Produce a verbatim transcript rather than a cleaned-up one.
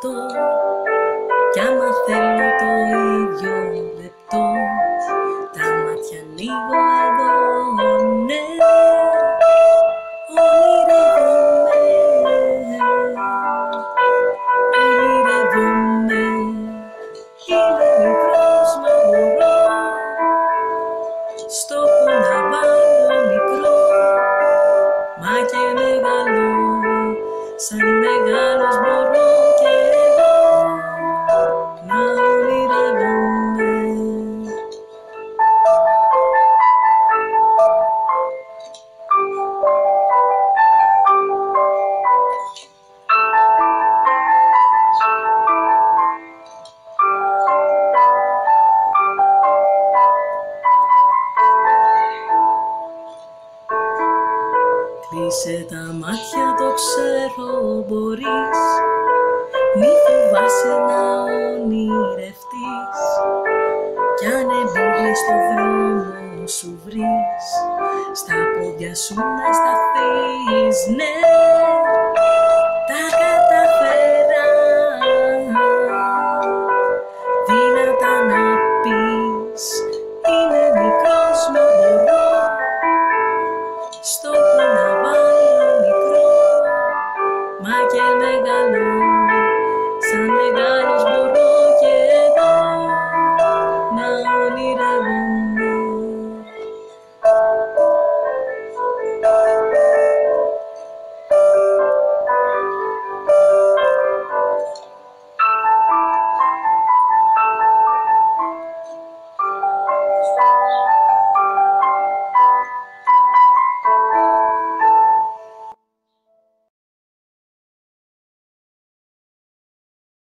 λεπτό, κι άμα θέλω το ίδιο λεπτό, τα μάτια ανοίγω εδώ, ναι. Ονειρεύομαι, ονειρεύομαι, είμαι μικρός μα μπορώ στόχο να βάλω μικρό, μα και μεγάλο, σαν μεγάλος μπορώ και εγώ να ονειρεύομαι. Κλείσε τα μάτια, το ξέρω μπορείς, μη φοβάσαι να ονειρευτείς, κι αν εμπόδια στο δρόμο σου βρεις, στα πόδια σου να σταθείς, ναι.